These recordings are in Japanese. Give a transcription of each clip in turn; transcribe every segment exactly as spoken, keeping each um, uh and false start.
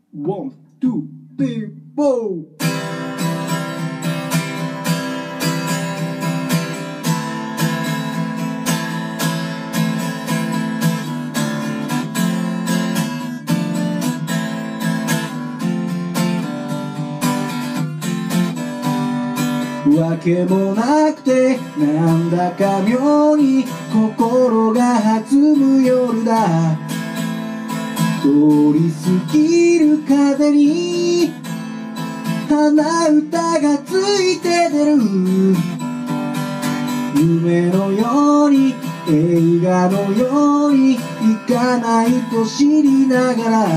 ワン、ツー、スリー、フォー。わけもなくてなんだか妙に心が弾む夜だ。通り過ぎる風に鼻歌がついて出る。夢のように映画のようにいかないと知りながら、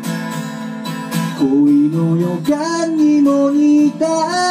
恋の予感にも似た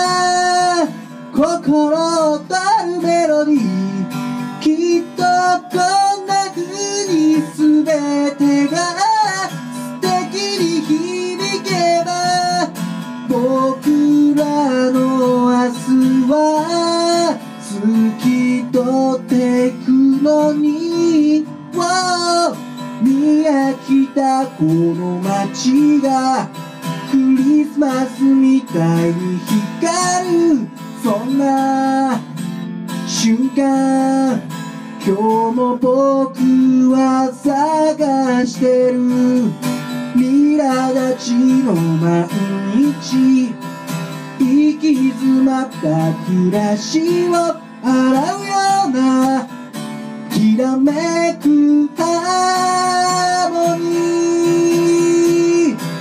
心を取るメロディー。きっとこんな風に全てが素敵に響けば、僕らの明日は透き通ってくのに、見飽きたこの街がクリスマスみたいに光る。そんな瞬間、今日も僕は探してる。苛立ちの毎日、行き詰まった暮らしを洗うようなきらめくハーモニー。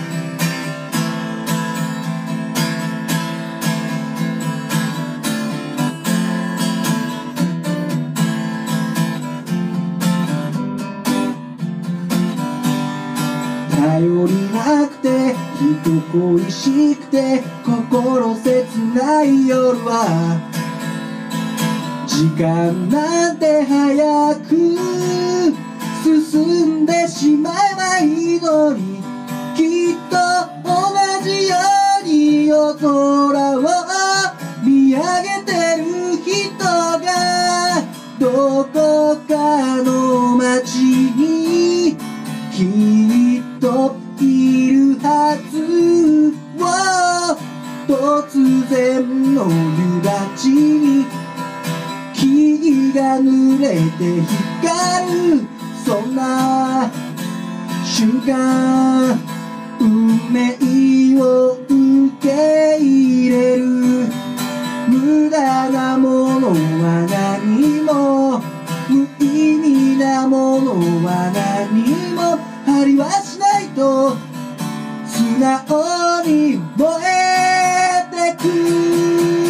頼りなくて人恋しくて心切ない夜は、時間なんて早く進んでしまえばいいのに、きっと同じように夜空を見上げてる人がどこかの街にきっといるはず。突然の夕立に木が濡れて光る。そんな瞬間、運命を受け入れる。無駄なものは何も無意味なものは何もありはしないと素直に燃えてく。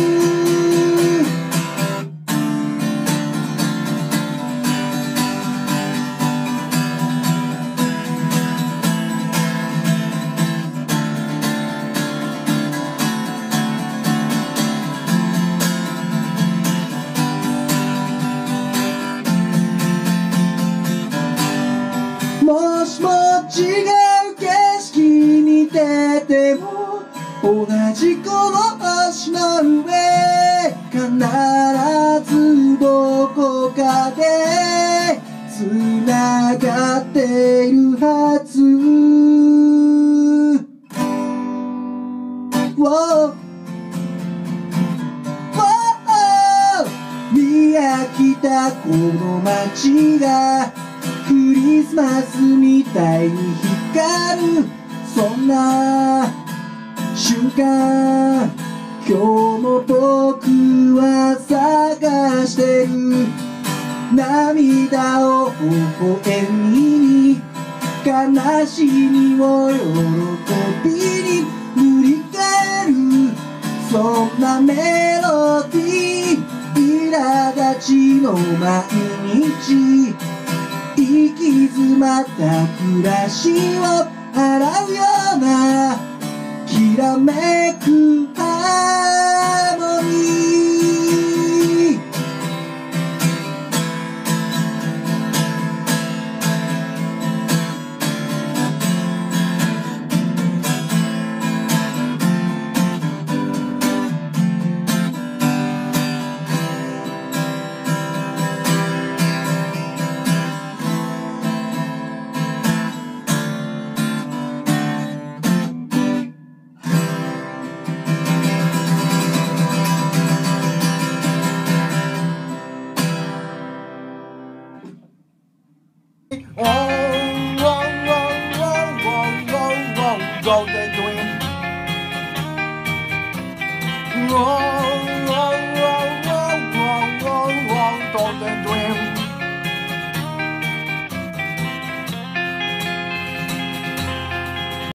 もしも違う景色に出ても同じこの星の上、必ずどこかで繋がっているはず。Whoa Whoa 見飽きたこの街がクリスマスみたいに光る。そんな瞬間、今日も僕は探してる。涙を微笑みに、悲しみを喜びに塗り替える。そんなメロディー、苛立ちの毎日、行き詰まった暮らしを洗うようなきらめくハーモニー。 golden dream Whoa, whoa, whoa, whoa, whoa, whoa, golden